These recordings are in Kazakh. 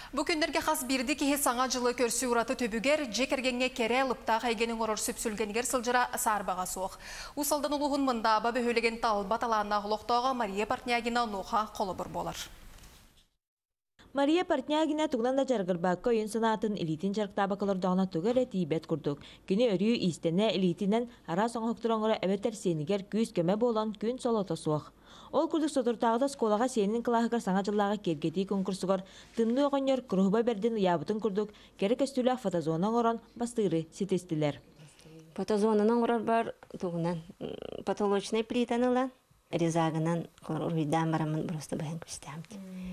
Бу күндерге хас бирди кихи саңа жылы көрсі ураты төбүгер, жекергенге кере лыпта хайгенің орор сөпсүлгенігер сылжыра сарбаға соқ. Усалдан улуғын мында бабы хөлеген талба таланна ғылықтауға Мария Портнягина нуха қолы бір болар. Мария Портнягина тугнан да жаргырбакка ойын санатын элитин жарктабакалырдағына түгер этибет күрдік. Кені өрі истене элитинен ара соң хоқтыраңыра әбеттер сенігер күз көмі болан күн солота суақ. Ол күрдік сотыртағыда сколаға сенінің қылағығар саңа жыллаға кергеті конкурсугар тымны оғанер күріғыба берден ябытын күрдік, кері көстілі фотозонан оран бастыры сетестілер. Фотозонынан орар бар тугунан потолочный плитанылан резагынан урвидан барамын просто бәйін күстәмді.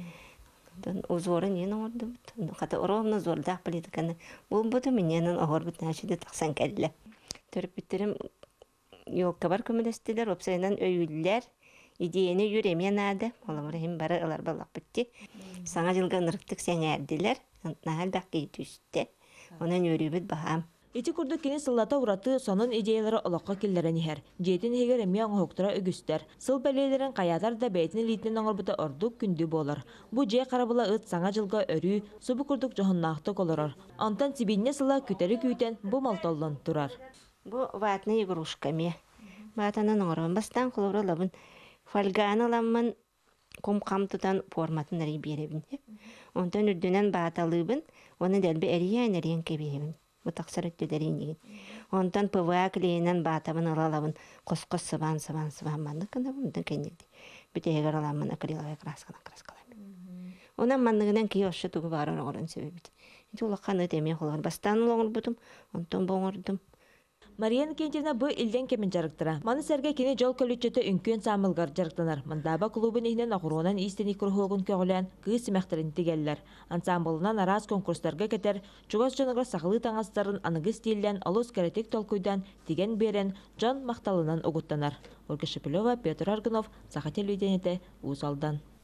Узоры нені орды бұд? Қата ровно зордақ плитаканы. Бұл бұды мененің оғыр бұд нәшіде тақсан кәлі. Төріп біттерім елка бар көмілестілер, опсайынан өйілілер. Идеяны юремен ады. Оламырым бары алар балақ бітті. Саңа жылға нұрықтық сәң әрділер. Нағал бәққи түсті. Онын өрі бұд бағам. Ити күрдік кені сыллата ураты сонын идеялары олаққа келдерін ехер. Жетін хегер әме оңықтыра үгістер. Сыл бәлелерін қаятар да бәйтін литінен оңырбыты ордық күнді болар. Бұ же қарабыла ұт саңа жылға өрі, сұбы күрдік жоғыннақтық оларар. Антан сибинне сыла күтері күйтен бұ малтолын тұрар. Бұ ватны игрушками. Ватанын оңырын бастан құлыры лабын фольганы ламын құм-қам тұтан форматын әрі беребін. Онтан үрдінен баталыбын, оны дәлбі әриян әриян кеберебін. Бу тақсар өттөдерин деген. Онтан ПВА клейінен батабын алалабын, қосқос сыбан манды кында бұндан кәнелді. Бүтегер аламын акриловай краскалайм. Онан мандығынан кей ошы тұғы барын оғырын сөбебеді. Эти улаққан өтеме қолар. Бастан ұлғыр бұдым, онтан боңырдым. Мария Никентьевна бу илден кемен жарыктыра. Маны сәрге кені жол көлүчөтө үңкөн самылгар жарыктанар. Мандаба клубын ихнен ағыруынан истени күрхуғын көгілен кыз мәхтерін тегеллер. Ансамблынан араз конкурстарға кетер, чугас жонығыр сақылы таңастарын анығы стилден алус кәретек толкуйдан теген берен жон мақталынан ұғыттанар. Ольга Шепелева, Петр Аргунов, Саха телевидениеті, Усалдан.